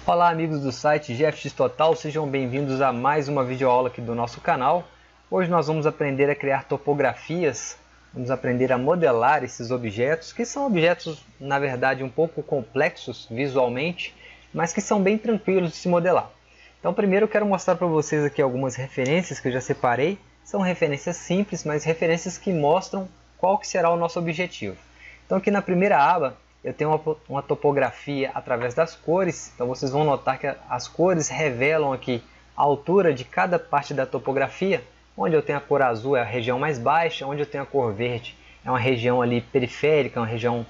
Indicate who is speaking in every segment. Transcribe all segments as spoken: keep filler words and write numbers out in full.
Speaker 1: Olá amigos do site G F X Total, sejam bem-vindos a mais uma videoaula aqui do nosso canal. Hoje nós vamos aprender a criar topografias, vamos aprender a modelar esses objetos, que são objetos na verdade um pouco complexos visualmente, mas que são bem tranquilos de se modelar. Então primeiro eu quero mostrar para vocês aqui algumas referências que eu já separei. São referências simples, mas referências que mostram qual que será o nosso objetivo. Então aqui na primeira aba eu tenho uma, uma topografia através das cores. Então vocês vão notar que as cores revelam aqui a altura de cada parte da topografia. Onde eu tenho a cor azul é a região mais baixa, onde eu tenho a cor verde é uma região ali periférica, uma região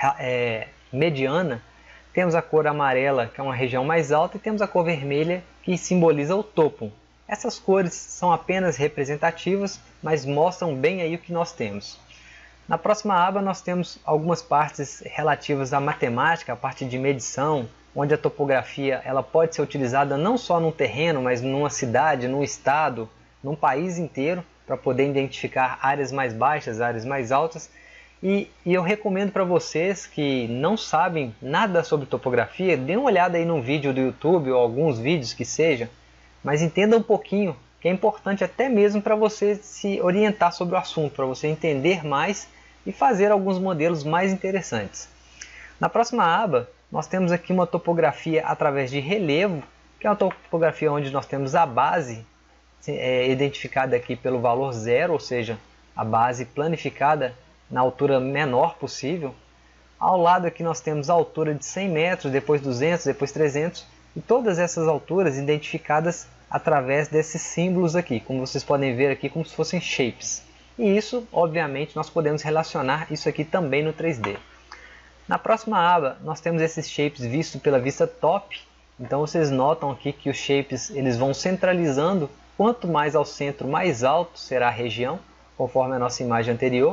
Speaker 1: é, mediana. Temos a cor amarela, que é uma região mais alta, e temos a cor vermelha, que simboliza o topo. Essas cores são apenas representativas, mas mostram bem aí o que nós temos. Na próxima aba nós temos algumas partes relativas à matemática, a parte de medição, onde a topografia ela pode ser utilizada não só num terreno, mas numa cidade, num estado, num país inteiro, para poder identificar áreas mais baixas, áreas mais altas. E, e eu recomendo para vocês que não sabem nada sobre topografia, dêem uma olhada aí num vídeo do YouTube ou alguns vídeos que seja, mas entenda um pouquinho, que é importante até mesmo para você se orientar sobre o assunto, para você entender mais e fazer alguns modelos mais interessantes. Na próxima aba, nós temos aqui uma topografia através de relevo, que é uma topografia onde nós temos a base é, identificada aqui pelo valor zero, ou seja, a base planificada na altura menor possível. Ao lado aqui nós temos a altura de cem metros, depois duzentos, depois trezentos, e todas essas alturas identificadas através desses símbolos aqui, como vocês podem ver aqui, como se fossem shapes. E isso, obviamente, nós podemos relacionar isso aqui também no três D. Na próxima aba, nós temos esses shapes vistos pela vista top. Então vocês notam aqui que os shapes eles vão centralizando. Quanto mais ao centro, mais alto será a região, conforme a nossa imagem anterior.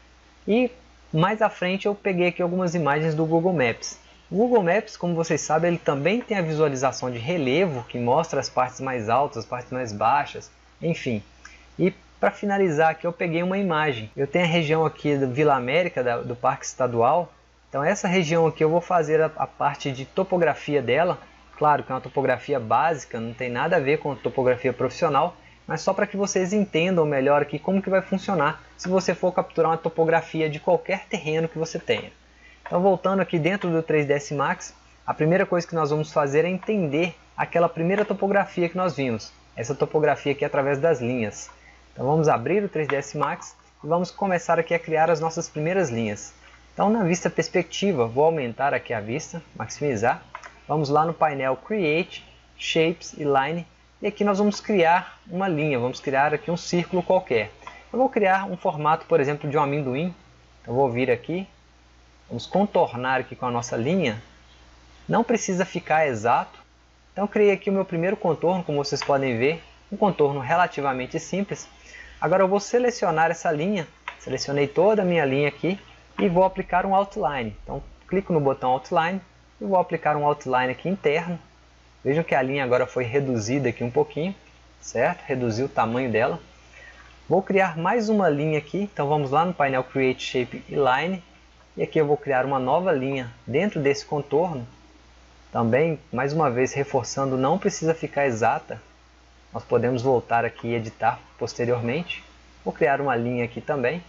Speaker 1: E mais à frente eu peguei aqui algumas imagens do Google Maps. O Google Maps, como vocês sabem, ele também tem a visualização de relevo, que mostra as partes mais altas, as partes mais baixas, enfim. E para finalizar aqui eu peguei uma imagem. Eu tenho a região aqui do Vila América, da, do Parque Estadual. Então essa região aqui eu vou fazer a, a parte de topografia dela. Claro que é uma topografia básica, não tem nada a ver com a topografia profissional. Mas só para que vocês entendam melhor aqui como que vai funcionar se você for capturar uma topografia de qualquer terreno que você tenha. Então voltando aqui dentro do três D S Max, a primeira coisa que nós vamos fazer é entender aquela primeira topografia que nós vimos. Essa topografia aqui através das linhas. Então vamos abrir o três D S Max e vamos começar aqui a criar as nossas primeiras linhas. Então na vista perspectiva, vou aumentar aqui a vista, maximizar. Vamos lá no painel Create, Shapes e Line. E aqui nós vamos criar uma linha, vamos criar aqui um círculo qualquer. Eu vou criar um formato, por exemplo, de um amendoim. Então vou vir aqui, vamos contornar aqui com a nossa linha. Não precisa ficar exato. Então eu criei aqui o meu primeiro contorno, como vocês podem ver. Um contorno relativamente simples. Agora eu vou selecionar essa linha, selecionei toda a minha linha aqui e vou aplicar um outline. Então clico no botão outline e vou aplicar um outline aqui interno. Vejam que a linha agora foi reduzida aqui um pouquinho, certo? Reduzi o tamanho dela. Vou criar mais uma linha aqui, então vamos lá no painel Create Shape e Line. E aqui eu vou criar uma nova linha dentro desse contorno. Também, mais uma vez reforçando, não precisa ficar exata. Nós podemos voltar aqui e editar posteriormente. Vou criar uma linha aqui também.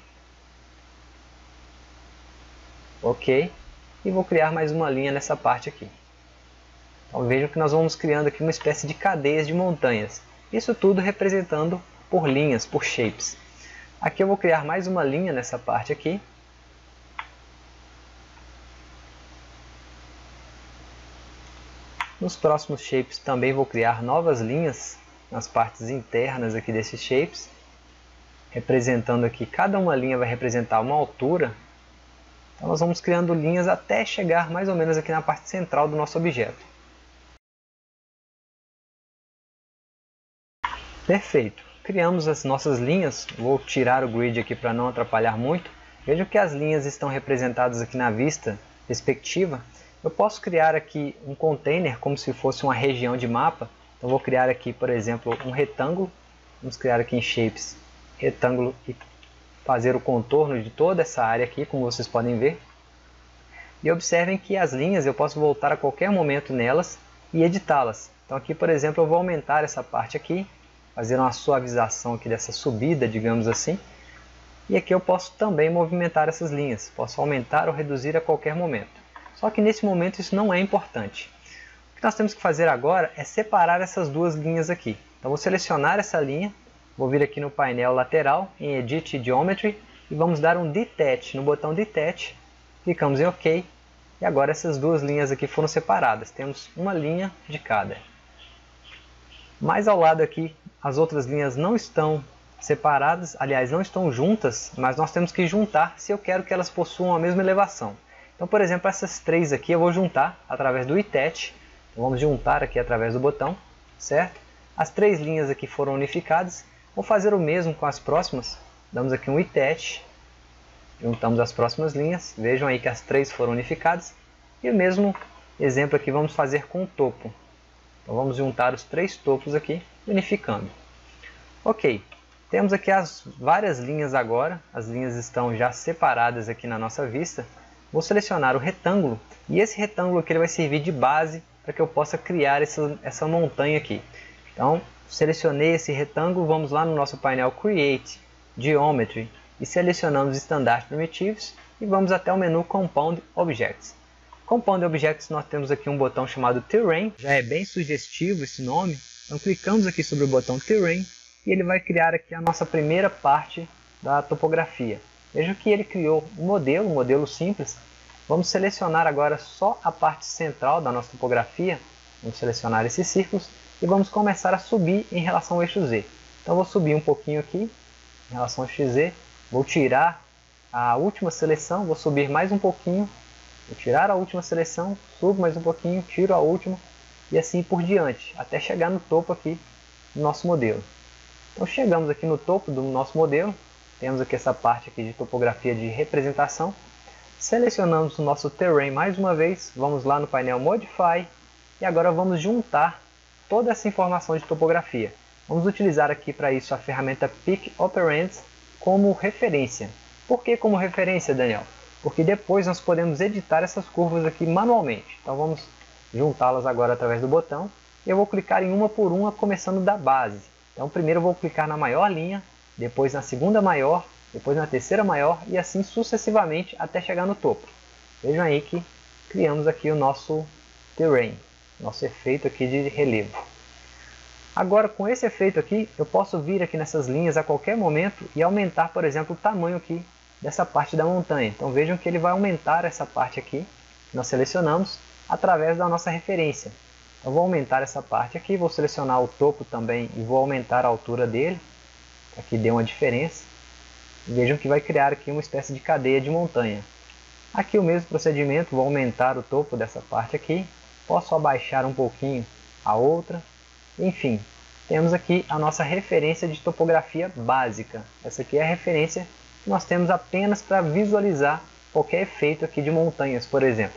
Speaker 1: Ok. E vou criar mais uma linha nessa parte aqui. Então vejam que nós vamos criando aqui uma espécie de cadeias de montanhas. Isso tudo representando por linhas, por shapes. Aqui eu vou criar mais uma linha nessa parte aqui. Nos próximos shapes também vou criar novas linhas nas partes internas aqui desses shapes, representando aqui, cada uma linha vai representar uma altura. Então nós vamos criando linhas até chegar mais ou menos aqui na parte central do nosso objeto. Perfeito! Criamos as nossas linhas, vou tirar o grid aqui para não atrapalhar muito. Vejam que as linhas estão representadas aqui na vista perspectiva. Eu posso criar aqui um container como se fosse uma região de mapa. Então vou criar aqui, por exemplo, um retângulo. Vamos criar aqui em Shapes, retângulo e fazer o contorno de toda essa área aqui, como vocês podem ver. E observem que as linhas eu posso voltar a qualquer momento nelas e editá-las. Então aqui, por exemplo, eu vou aumentar essa parte aqui, fazer uma suavização aqui dessa subida, digamos assim. E aqui eu posso também movimentar essas linhas, posso aumentar ou reduzir a qualquer momento. Só que nesse momento isso não é importante. O que nós temos que fazer agora é separar essas duas linhas aqui. Então vou selecionar essa linha, vou vir aqui no painel lateral, em Edit Geometry, e vamos dar um Detach no botão Detach, clicamos em OK, e agora essas duas linhas aqui foram separadas, temos uma linha de cada. Mais ao lado aqui, as outras linhas não estão separadas, aliás, não estão juntas, mas nós temos que juntar se eu quero que elas possuam a mesma elevação. Então, por exemplo, essas três aqui eu vou juntar através do Attach, vamos juntar aqui através do botão, certo? As três linhas aqui foram unificadas, vou fazer o mesmo com as próximas, damos aqui um Attach, juntamos as próximas linhas, vejam aí que as três foram unificadas, e o mesmo exemplo aqui vamos fazer com o topo. Então vamos juntar os três topos aqui, unificando. Ok, temos aqui as várias linhas agora, as linhas estão já separadas aqui na nossa vista. Vou selecionar o retângulo, e esse retângulo aqui ele vai servir de base para que eu possa criar essa, essa montanha aqui. Então, selecionei esse retângulo, vamos lá no nosso painel Create, Geometry, e selecionamos Standard Primitives, e vamos até o menu Compound Objects. Compound Objects, nós temos aqui um botão chamado Terrain, já é bem sugestivo esse nome, então clicamos aqui sobre o botão Terrain e ele vai criar aqui a nossa primeira parte da topografia. Veja que ele criou um modelo, um modelo simples. Vamos selecionar agora só a parte central da nossa topografia, vamos selecionar esses círculos e vamos começar a subir em relação ao eixo Z. Então vou subir um pouquinho aqui em relação ao eixo Z, vou tirar a última seleção, vou subir mais um pouquinho. Vou tirar a última seleção, subo mais um pouquinho, tiro a última e assim por diante, até chegar no topo aqui do nosso modelo. Então chegamos aqui no topo do nosso modelo, temos aqui essa parte aqui de topografia de representação. Selecionamos o nosso Terrain mais uma vez, vamos lá no painel Modify e agora vamos juntar toda essa informação de topografia. Vamos utilizar aqui para isso a ferramenta Pick Operands como referência. Por que como referência, Daniel? Porque depois nós podemos editar essas curvas aqui manualmente. Então vamos juntá-las agora através do botão. E eu vou clicar em uma por uma, começando da base. Então primeiro eu vou clicar na maior linha, depois na segunda maior, depois na terceira maior e assim sucessivamente até chegar no topo. Vejam aí que criamos aqui o nosso terrain, nosso efeito aqui de relevo. Agora com esse efeito aqui, eu posso vir aqui nessas linhas a qualquer momento e aumentar, por exemplo, o tamanho aqui dessa parte da montanha. Então vejam que ele vai aumentar essa parte aqui, que nós selecionamos, através da nossa referência. Eu vou aumentar essa parte aqui, vou selecionar o topo também e vou aumentar a altura dele. Aqui deu uma diferença. Vejam que vai criar aqui uma espécie de cadeia de montanha. Aqui o mesmo procedimento, vou aumentar o topo dessa parte aqui. Posso abaixar um pouquinho a outra. Enfim, temos aqui a nossa referência de topografia básica. Essa aqui é a referência que nós temos apenas para visualizar qualquer efeito aqui de montanhas, por exemplo.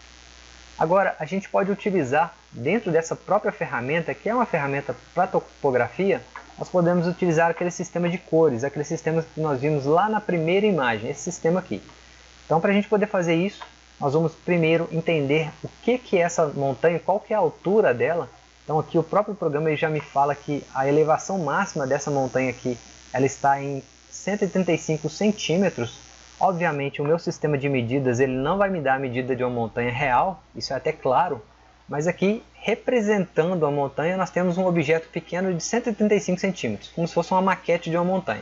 Speaker 1: Agora, a gente pode utilizar dentro dessa própria ferramenta, que é uma ferramenta para topografia, nós podemos utilizar aquele sistema de cores, aquele sistema que nós vimos lá na primeira imagem, esse sistema aqui. Então, para a gente poder fazer isso, nós vamos primeiro entender o que, que é essa montanha, qual que é a altura dela. Então, aqui o próprio programa ele já me fala que a elevação máxima dessa montanha aqui, ela está em cento e trinta e cinco centímetros. Obviamente o meu sistema de medidas ele não vai me dar a medida de uma montanha real, isso é até claro, mas aqui representando a montanha nós temos um objeto pequeno de cento e trinta e cinco centímetros, como se fosse uma maquete de uma montanha.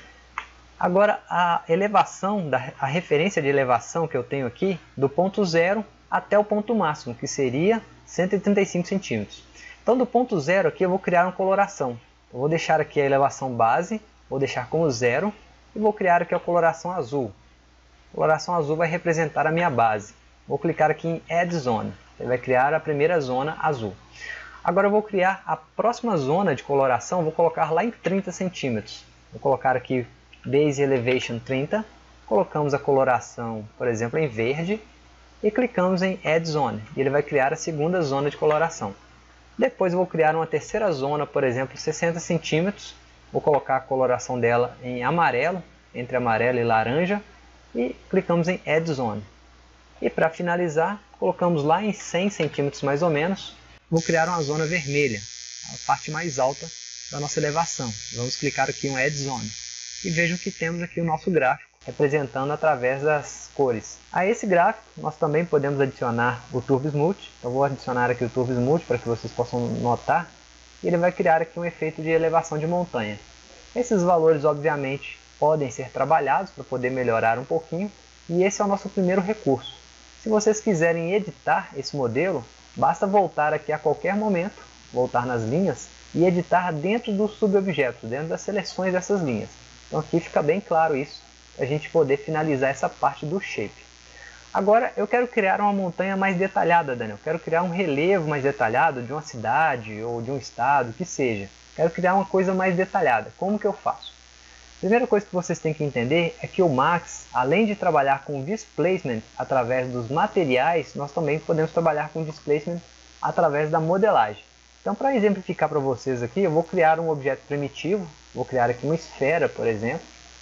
Speaker 1: Agora a elevação, da, a referência de elevação que eu tenho aqui, do ponto zero até o ponto máximo, que seria cento e trinta e cinco centímetros. Então do ponto zero aqui eu vou criar uma coloração, eu vou deixar aqui a elevação base, vou deixar como zero e vou criar aqui a coloração azul. A coloração azul vai representar a minha base. Vou clicar aqui em Add Zone. Ele vai criar a primeira zona azul. Agora eu vou criar a próxima zona de coloração, vou colocar lá em trinta centímetros. Vou colocar aqui Base Elevation trinta. Colocamos a coloração, por exemplo, em verde. E clicamos em Add Zone. E ele vai criar a segunda zona de coloração. Depois eu vou criar uma terceira zona, por exemplo, sessenta centímetros. Vou colocar a coloração dela em amarelo, entre amarelo e laranja. E clicamos em Add Zone. E para finalizar, colocamos lá em cem centímetros mais ou menos. vou criar uma zona vermelha, a parte mais alta da nossa elevação. Vamos clicar aqui em Add Zone e vejam que temos aqui o nosso gráfico representando através das cores. A esse gráfico nós também podemos adicionar o Turbo Smooth. Eu vou adicionar aqui o Turbo Smooth para que vocês possam notar. E ele vai criar aqui um efeito de elevação de montanha. Esses valores obviamente podem ser trabalhados para poder melhorar um pouquinho. E esse é o nosso primeiro recurso. Se vocês quiserem editar esse modelo, basta voltar aqui a qualquer momento, voltar nas linhas e editar dentro dos subobjetos, dentro das seleções dessas linhas. Então aqui fica bem claro isso, para a gente poder finalizar essa parte do shape. Agora eu quero criar uma montanha mais detalhada, Daniel. Eu quero criar um relevo mais detalhado de uma cidade ou de um estado, que seja. Quero criar uma coisa mais detalhada. Como que eu faço? A primeira coisa que vocês têm que entender é que o Max, além de trabalhar com displacement através dos materiais, nós também podemos trabalhar com displacement através da modelagem. Então, para exemplificar para vocês aqui, eu vou criar um objeto primitivo. Vou criar aqui uma esfera, por exemplo.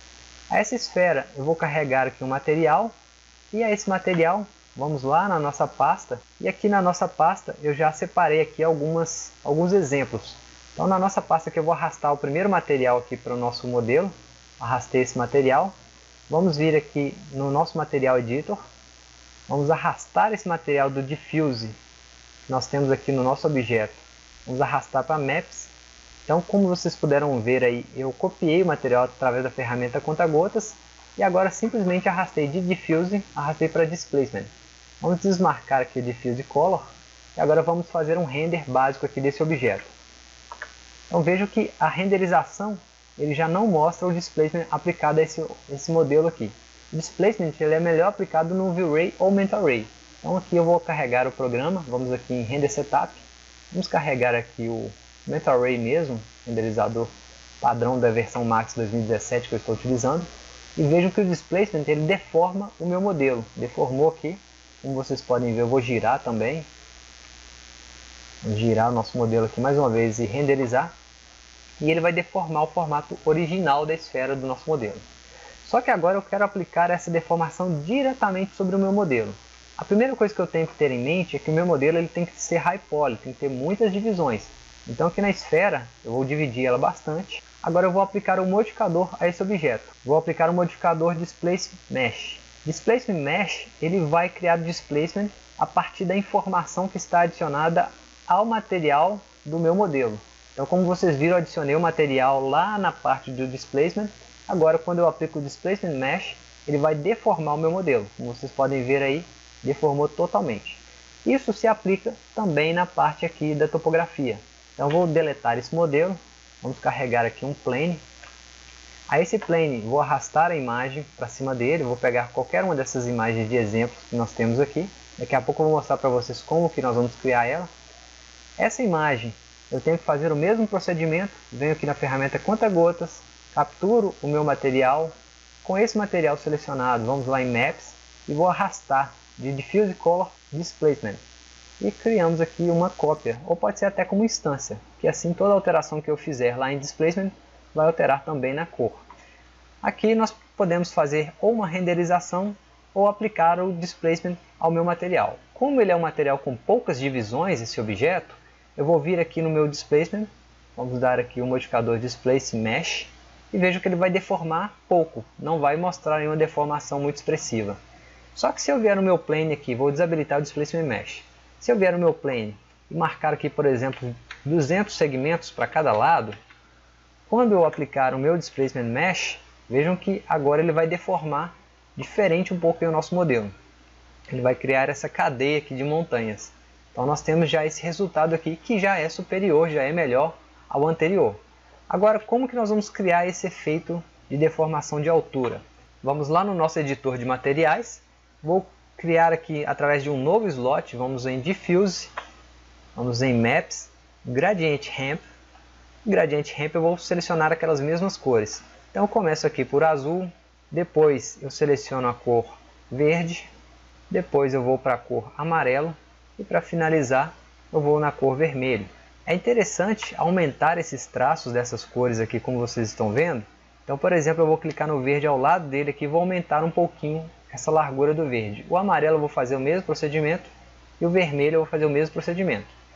Speaker 1: A essa esfera eu vou carregar aqui um material. E a esse material, vamos lá na nossa pasta. E aqui na nossa pasta eu já separei aqui algumas, alguns exemplos. Então na nossa pasta aqui eu vou arrastar o primeiro material aqui para o nosso modelo. Arrastei esse material. Vamos vir aqui no nosso Material Editor. Vamos arrastar esse material do Diffuse que nós temos aqui no nosso objeto. Vamos arrastar para Maps. Então, como vocês puderam ver aí, eu copiei o material através da ferramenta conta-gotas e agora simplesmente arrastei de Diffuse, arrastei para Displacement. Vamos desmarcar aqui o Diffuse Color e agora vamos fazer um render básico aqui desse objeto. Então vejo que a renderização ele já não mostra o Displacement aplicado a esse, esse modelo aqui. O Displacement ele é melhor aplicado no V-Ray ou Mental Ray. Então aqui eu vou carregar o programa, vamos aqui em Render Setup, vamos carregar aqui o Mental Ray mesmo, renderizador padrão da versão Max dois mil e dezessete que eu estou utilizando. E vejam que o Displacement ele deforma o meu modelo. Deformou aqui, como vocês podem ver eu vou girar também. Vou girar o nosso modelo aqui mais uma vez e renderizar. E ele vai deformar o formato original da esfera do nosso modelo. Só que agora eu quero aplicar essa deformação diretamente sobre o meu modelo. A primeira coisa que eu tenho que ter em mente é que o meu modelo ele tem que ser high poly, tem que ter muitas divisões. Então aqui na esfera eu vou dividir ela bastante. Agora eu vou aplicar um modificador a esse objeto. Vou aplicar o modificador Displace Mesh. Displace Mesh ele vai criar o displacement a partir da informação que está adicionada ao material do meu modelo. Então como vocês viram, eu adicionei o material lá na parte do displacement. Agora quando eu aplico o Displacement Mesh, ele vai deformar o meu modelo. Como vocês podem ver aí, deformou totalmente. Isso se aplica também na parte aqui da topografia. Então vou deletar esse modelo, vamos carregar aqui um plane. A esse plane vou arrastar a imagem para cima dele, vou pegar qualquer uma dessas imagens de exemplos que nós temos aqui. Daqui a pouco eu vou mostrar para vocês como que nós vamos criar ela. Essa imagem eu tenho que fazer o mesmo procedimento, venho aqui na ferramenta conta-gotas, capturo o meu material. Com esse material selecionado, vamos lá em Maps e vou arrastar de Diffuse Color Displacement. E criamos aqui uma cópia, ou pode ser até como instância, que assim toda alteração que eu fizer lá em Displacement vai alterar também na cor. Aqui nós podemos fazer ou uma renderização ou aplicar o Displacement ao meu material. Como ele é um material com poucas divisões, esse objeto, eu vou vir aqui no meu Displacement, vamos dar aqui o modificador Displace Mesh, e vejo que ele vai deformar pouco, não vai mostrar nenhuma deformação muito expressiva. Só que se eu vier no meu plane aqui, vou desabilitar o Displacement Mesh. Se eu vier no meu plane e marcar aqui, por exemplo, duzentos segmentos para cada lado, quando eu aplicar o meu Displacement Mesh, vejam que agora ele vai deformar diferente um pouco o nosso modelo. Ele vai criar essa cadeia aqui de montanhas. Então nós temos já esse resultado aqui que já é superior, já é melhor ao anterior. Agora, como que nós vamos criar esse efeito de deformação de altura? Vamos lá no nosso editor de materiais. Vou criar aqui através de um novo slot, vamos em Diffuse, vamos em Maps, Gradient Ramp. Gradient Ramp eu vou selecionar aquelas mesmas cores. Então eu começo aqui por azul, depois eu seleciono a cor verde, depois eu vou para a cor amarelo e para finalizar eu vou na cor vermelho. É interessante aumentar esses traços dessas cores aqui, como vocês estão vendo. Então, por exemplo, eu vou clicar no verde ao lado dele aqui e vou aumentar um pouquinho essa largura do verde. O amarelo eu vou fazer o mesmo procedimento e o vermelho eu vou fazer o mesmo procedimento.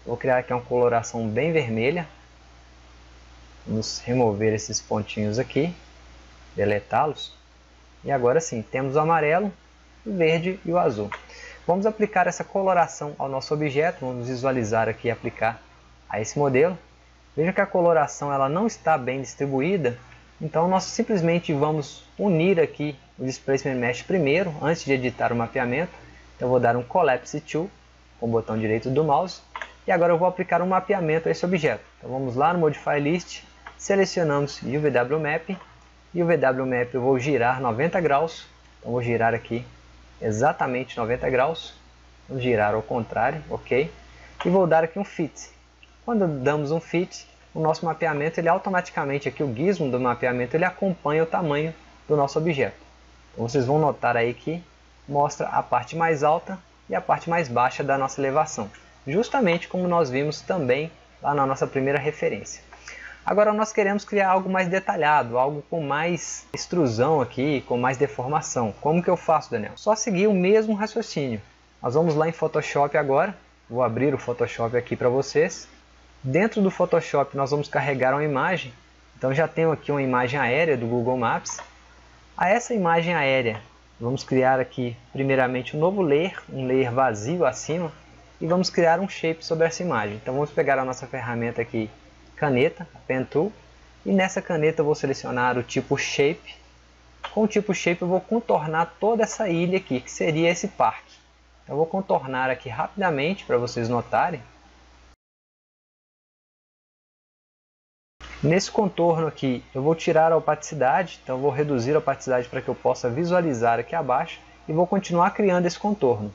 Speaker 1: Vou criar aqui uma coloração bem vermelha. Vamos remover esses pontinhos aqui, deletá-los. E agora sim, temos o amarelo, o verde e o azul. Vamos aplicar essa coloração ao nosso objeto. Vamos visualizar aqui e aplicar a esse modelo. Veja que a coloração ela não está bem distribuída. Então nós simplesmente vamos unir aqui o Displacement Mesh primeiro, antes de editar o mapeamento. Então eu vou dar um Collapse To com o botão direito do mouse. E agora eu vou aplicar um mapeamento a esse objeto. Então vamos lá no Modify List, selecionamos U V W Map. E o V W Map eu vou girar noventa graus. Então vou girar aqui exatamente noventa graus. Vamos girar ao contrário, ok. E vou dar aqui um Fit. Quando damos um Fit, o nosso mapeamento, ele automaticamente, aqui o gizmo do mapeamento, ele acompanha o tamanho do nosso objeto. Então vocês vão notar aí que mostra a parte mais alta e a parte mais baixa da nossa elevação. Justamente como nós vimos também lá na nossa primeira referência. Agora nós queremos criar algo mais detalhado, algo com mais extrusão aqui, com mais deformação. Como que eu faço, Daniel? Só seguir o mesmo raciocínio. Nós vamos lá em Photoshop agora. Vou abrir o Photoshop aqui para vocês. Dentro do Photoshop nós vamos carregar uma imagem. Então já tenho aqui uma imagem aérea do Google Maps. A essa imagem aérea, vamos criar aqui primeiramente um novo layer, um layer vazio acima. E vamos criar um shape sobre essa imagem. Então vamos pegar a nossa ferramenta aqui, caneta, a Pen Tool. E nessa caneta eu vou selecionar o tipo Shape. Com o tipo Shape eu vou contornar toda essa ilha aqui, que seria esse parque. Então eu vou contornar aqui rapidamente para vocês notarem. Nesse contorno aqui eu vou tirar a opacidade, então eu vou reduzir a opacidade para que eu possa visualizar aqui abaixo. E vou continuar criando esse contorno.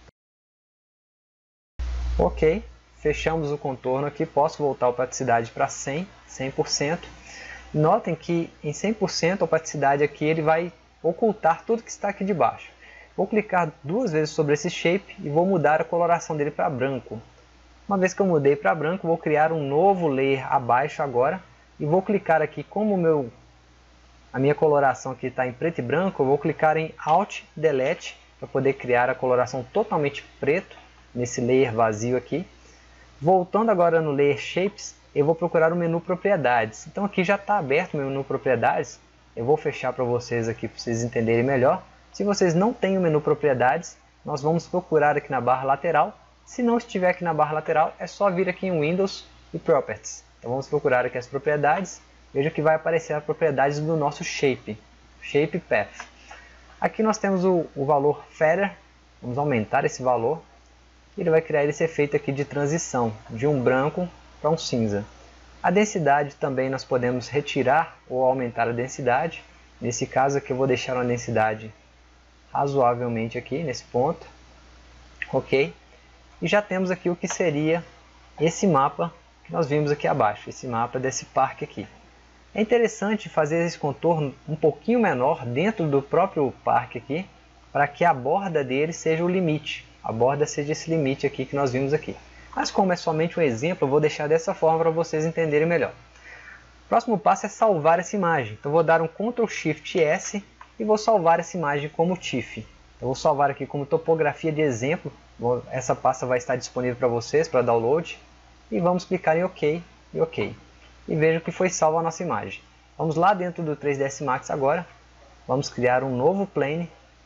Speaker 1: Ok, fechamos o contorno aqui, posso voltar a opacidade para cem, cem por cento. Notem que em cem por cento a opacidade aqui ele vai ocultar tudo que está aqui de baixo. Vou clicar duas vezes sobre esse shape e vou mudar a coloração dele para branco. Uma vez que eu mudei para branco, vou criar um novo layer abaixo agora. E vou clicar aqui, como o meu, a minha coloração aqui está em preto e branco, eu vou clicar em Alt Delete para poder criar a coloração totalmente preto nesse layer vazio aqui. Voltando agora no Layer Shapes, eu vou procurar o menu Propriedades. Então aqui já está aberto o menu Propriedades. Eu vou fechar para vocês aqui para vocês entenderem melhor. Se vocês não têm o menu Propriedades, nós vamos procurar aqui na barra lateral. Se não estiver aqui na barra lateral, é só vir aqui em Windows e Properties. Então vamos procurar aqui as propriedades. Veja que vai aparecer as propriedades do nosso Shape, Shape Path. Aqui nós temos o, o valor Feather. Vamos aumentar esse valor. Ele vai criar esse efeito aqui de transição, de um branco para um cinza. A densidade também nós podemos retirar ou aumentar a densidade. Nesse caso aqui eu vou deixar uma densidade razoavelmente aqui, nesse ponto. Ok? E já temos aqui o que seria esse mapa que nós vimos aqui abaixo, esse mapa desse parque aqui. É interessante fazer esse contorno um pouquinho menor dentro do próprio parque aqui, para que a borda dele seja o limite. A borda seja esse limite aqui que nós vimos aqui. Mas como é somente um exemplo, eu vou deixar dessa forma para vocês entenderem melhor. O próximo passo é salvar essa imagem. Então vou dar um control shift S e vou salvar essa imagem como T I F F. Eu vou salvar aqui como topografia de exemplo. Essa pasta vai estar disponível para vocês para download. E vamos clicar em OK e OK. E vejam que foi salva a nossa imagem. Vamos lá dentro do três D S Max agora. Vamos criar um novo plane.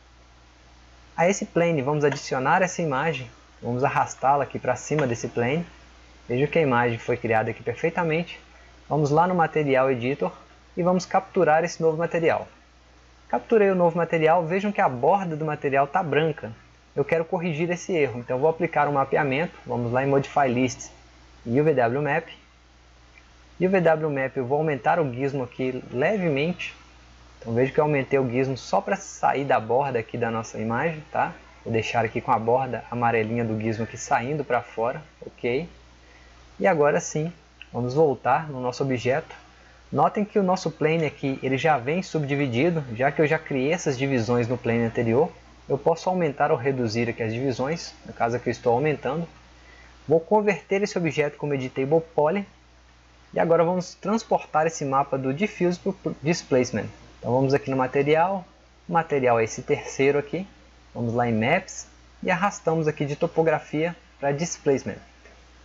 Speaker 1: A esse plane vamos adicionar essa imagem. Vamos arrastá-la aqui para cima desse plane. Veja que a imagem foi criada aqui perfeitamente. Vamos lá no Material Editor e vamos capturar esse novo material. Capturei o novo material. Vejam que a borda do material está branca. Eu quero corrigir esse erro. Então vou aplicar um mapeamento. Vamos lá em Modify List e U V W Map. E o V W Map eu vou aumentar o gizmo aqui levemente. Então vejo que eu aumentei o gizmo só para sair da borda aqui da nossa imagem, tá? Vou deixar aqui com a borda amarelinha do gizmo aqui saindo para fora, ok? E agora sim, vamos voltar no nosso objeto. Notem que o nosso plane aqui ele já vem subdividido, já que eu já criei essas divisões no plane anterior. Eu posso aumentar ou reduzir aqui as divisões, no caso aqui eu estou aumentando. Vou converter esse objeto como Editable Poly. E agora vamos transportar esse mapa do Diffuse para o Displacement. Então vamos aqui no Material, o material é esse terceiro aqui. Vamos lá em Maps e arrastamos aqui de Topografia para Displacement.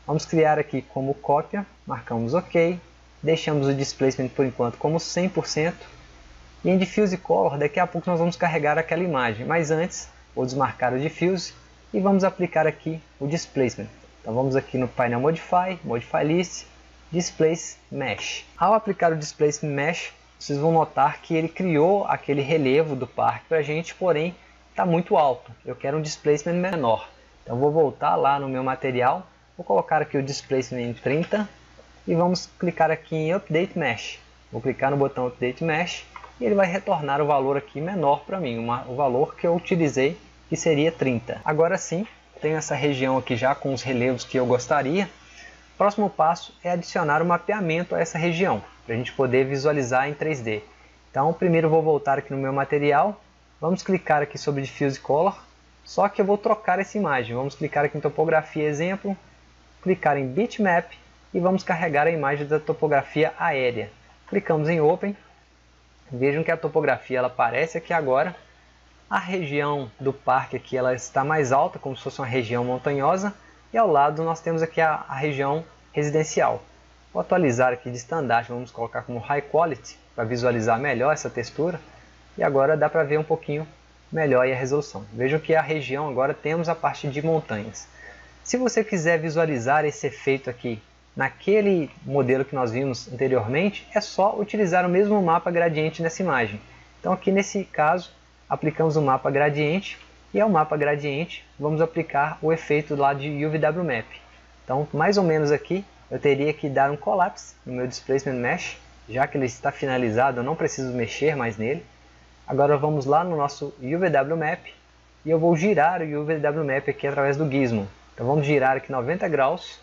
Speaker 1: Vamos criar aqui como cópia, marcamos OK, deixamos o displacement por enquanto como cem por cento. E em Diffuse Color, daqui a pouco nós vamos carregar aquela imagem, mas antes vou desmarcar o Diffuse e vamos aplicar aqui o Displacement. Então vamos aqui no painel Modify, Modify List, Displace Mesh. Ao aplicar o Displace Mesh, vocês vão notar que ele criou aquele relevo do parque para a gente, porém está muito alto. Eu quero um Displacement menor. Então vou voltar lá no meu material, vou colocar aqui o Displacement em trinta e vamos clicar aqui em Update Mesh. Vou clicar no botão Update Mesh e ele vai retornar o valor aqui menor para mim, uma, o valor que eu utilizei, que seria trinta. Agora sim, tenho essa região aqui já com os relevos que eu gostaria. O próximo passo é adicionar o mapeamento a essa região, para a gente poder visualizar em três D. Então primeiro eu vou voltar aqui no meu material, vamos clicar aqui sobre Diffuse Color, só que eu vou trocar essa imagem. Vamos clicar aqui em Topografia Exemplo, clicar em Bitmap e vamos carregar a imagem da topografia aérea. Clicamos em Open. Vejam que a topografia ela aparece aqui agora. A região do parque aqui ela está mais alta, como se fosse uma região montanhosa. E ao lado nós temos aqui a, a região residencial. Vou atualizar aqui de standard, vamos colocar como High Quality, para visualizar melhor essa textura. E agora dá para ver um pouquinho melhor aí a resolução. Vejam que a região agora temos a parte de montanhas. Se você quiser visualizar esse efeito aqui naquele modelo que nós vimos anteriormente, é só utilizar o mesmo mapa gradiente nessa imagem. Então aqui nesse caso, aplicamos o mapa gradiente e ao mapa gradiente vamos aplicar o efeito lá de U V W Map. Então mais ou menos aqui eu teria que dar um collapse no meu Displacement Mesh, já que ele está finalizado eu não preciso mexer mais nele. Agora vamos lá no nosso U V W Map e eu vou girar o U V W Map aqui através do Gizmo. Então vamos girar aqui noventa graus.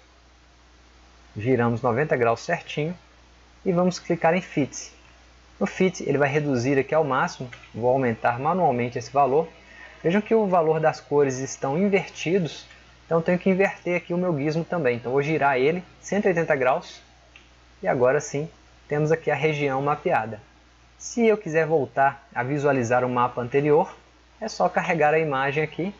Speaker 1: Giramos noventa graus certinho e vamos clicar em Fit. No Fit ele vai reduzir aqui ao máximo, vou aumentar manualmente esse valor. Vejam que o valor das cores estão invertidos, então tenho que inverter aqui o meu gizmo também. Então vou girar ele cento e oitenta graus e agora sim temos aqui a região mapeada. Se eu quiser voltar a visualizar o mapa anterior, é só carregar a imagem aqui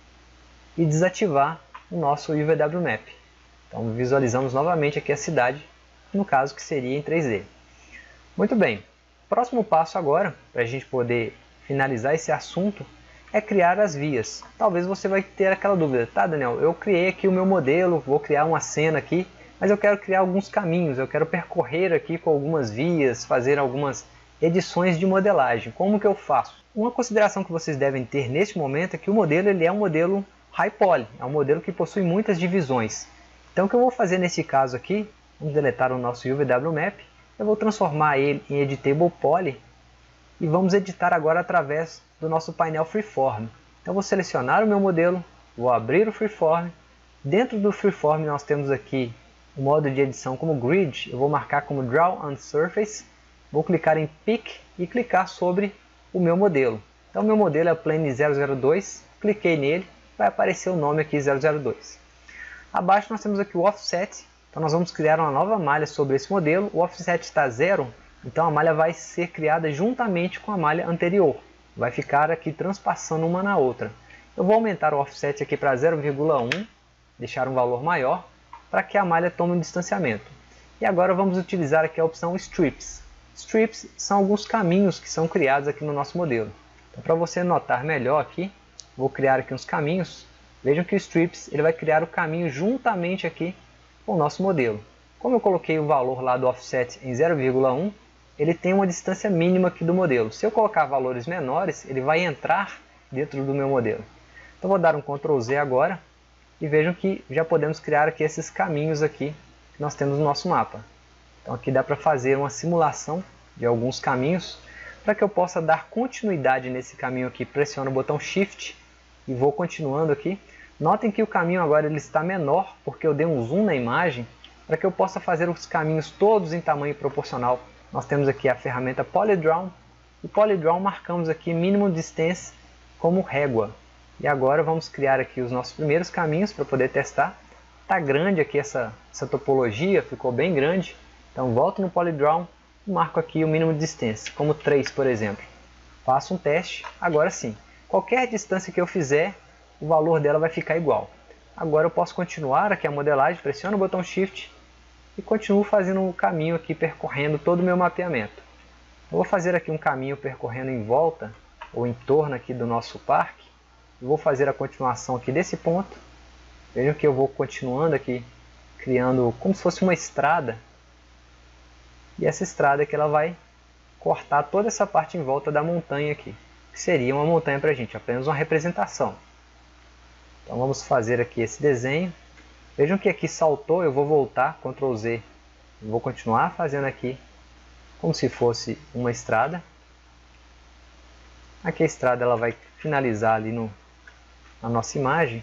Speaker 1: e desativar o nosso U V W Map. Então visualizamos novamente aqui a cidade, no caso que seria em três D. Muito bem, próximo passo agora, para a gente poder finalizar esse assunto, é criar as vias. Talvez você vai ter aquela dúvida, tá Daniel, eu criei aqui o meu modelo, vou criar uma cena aqui, mas eu quero criar alguns caminhos, eu quero percorrer aqui com algumas vias, fazer algumas edições de modelagem. Como que eu faço? Uma consideração que vocês devem ter neste momento é que o modelo ele é um modelo High Poly, é um modelo que possui muitas divisões. Então o que eu vou fazer nesse caso aqui, vamos deletar o nosso U V W Map, eu vou transformar ele em Editable Poly e vamos editar agora através do nosso painel Freeform. Então vou selecionar o meu modelo, vou abrir o Freeform, dentro do Freeform nós temos aqui o modo de edição como Grid, eu vou marcar como Draw on Surface, vou clicar em Pick e clicar sobre o meu modelo. Então o meu modelo é o Plane zero zero dois, cliquei nele, vai aparecer o nome aqui zero zero dois. Abaixo nós temos aqui o Offset, então nós vamos criar uma nova malha sobre esse modelo. O Offset está zero, então a malha vai ser criada juntamente com a malha anterior. Vai ficar aqui transpassando uma na outra. Eu vou aumentar o Offset aqui para zero vírgula um, deixar um valor maior, para que a malha tome um distanciamento. E agora vamos utilizar aqui a opção Strips. Strips são alguns caminhos que são criados aqui no nosso modelo. Então, para você notar melhor aqui, vou criar aqui uns caminhos. Vejam que o Strips ele vai criar o caminho juntamente aqui com o nosso modelo. Como eu coloquei o valor lá do Offset em zero vírgula um, ele tem uma distância mínima aqui do modelo. Se eu colocar valores menores, ele vai entrar dentro do meu modelo. Então vou dar um control Z agora e vejam que já podemos criar aqui esses caminhos aqui que nós temos no nosso mapa. Então aqui dá para fazer uma simulação de alguns caminhos. Para que eu possa dar continuidade nesse caminho aqui, pressiono o botão Shift e vou continuando aqui. Notem que o caminho agora ele está menor, porque eu dei um zoom na imagem, para que eu possa fazer os caminhos todos em tamanho proporcional. Nós temos aqui a ferramenta Polydraw, e Polydraw marcamos aqui Minimum Distance como régua. E agora vamos criar aqui os nossos primeiros caminhos para poder testar. Está grande aqui essa, essa topologia, ficou bem grande. Então volto no Polydraw e marco aqui o Minimum Distance, como três por exemplo. Faço um teste, agora sim. Qualquer distância que eu fizer, o valor dela vai ficar igual. Agora eu posso continuar aqui a modelagem, pressiono o botão Shift e continuo fazendo o caminho aqui, percorrendo todo o meu mapeamento. Eu vou fazer aqui um caminho percorrendo em volta, ou em torno aqui do nosso parque. Eu vou fazer a continuação aqui desse ponto. Vejam que eu vou continuando aqui, criando como se fosse uma estrada. E essa estrada aqui ela vai cortar toda essa parte em volta da montanha aqui. Que seria uma montanha para a gente, apenas uma representação. Então vamos fazer aqui esse desenho. Vejam que aqui saltou, eu vou voltar, control Z. Eu vou continuar fazendo aqui como se fosse uma estrada. Aqui a estrada ela vai finalizar ali no, na nossa imagem.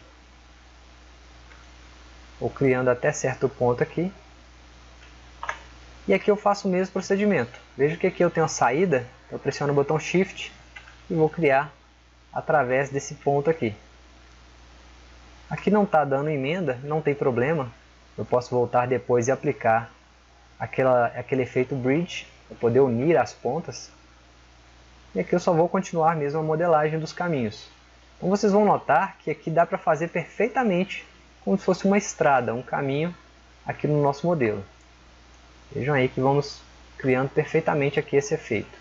Speaker 1: Vou criando até certo ponto aqui. E aqui eu faço o mesmo procedimento. Veja que aqui eu tenho a saída, eu pressiono o botão Shift e vou criar através desse ponto aqui. Aqui não está dando emenda, não tem problema. Eu posso voltar depois e aplicar aquela, aquele efeito bridge, para poder unir as pontas. E aqui eu só vou continuar mesmo a modelagem dos caminhos. Então vocês vão notar que aqui dá para fazer perfeitamente como se fosse uma estrada, um caminho aqui no nosso modelo. Vejam aí que vamos criando perfeitamente aqui esse efeito.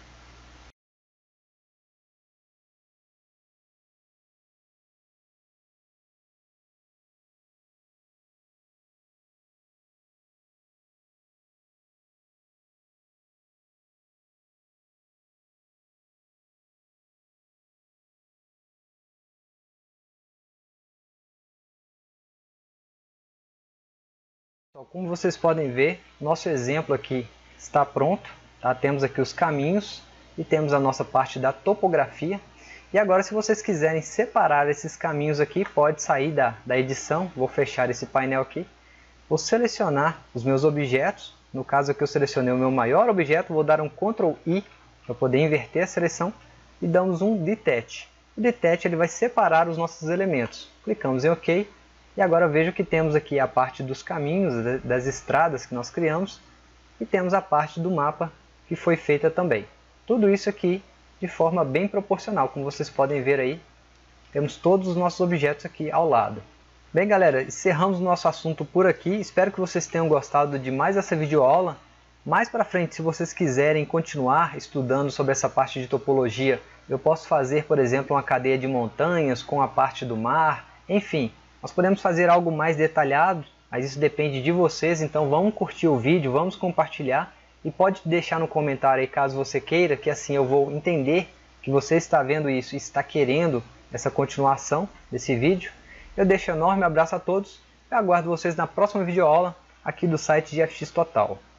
Speaker 1: Como vocês podem ver, nosso exemplo aqui está pronto. Tá? Temos aqui os caminhos e temos a nossa parte da topografia. E agora, se vocês quiserem separar esses caminhos aqui, pode sair da, da edição. Vou fechar esse painel aqui. Vou selecionar os meus objetos. No caso aqui eu selecionei o meu maior objeto. Vou dar um control I para poder inverter a seleção. E damos um Detach. O Detach ele vai separar os nossos elementos. Clicamos em OK. E agora vejo que temos aqui a parte dos caminhos, das estradas que nós criamos. E temos a parte do mapa que foi feita também. Tudo isso aqui de forma bem proporcional, como vocês podem ver aí. Temos todos os nossos objetos aqui ao lado. Bem galera, encerramos o nosso assunto por aqui. Espero que vocês tenham gostado de mais essa videoaula. Mais para frente, se vocês quiserem continuar estudando sobre essa parte de topologia, eu posso fazer, por exemplo, uma cadeia de montanhas com a parte do mar, enfim. Nós podemos fazer algo mais detalhado, mas isso depende de vocês, então vamos curtir o vídeo, vamos compartilhar e pode deixar no comentário aí caso você queira, que assim eu vou entender que você está vendo isso e está querendo essa continuação desse vídeo. Eu deixo um enorme abraço a todos e aguardo vocês na próxima videoaula aqui do site de F X Total.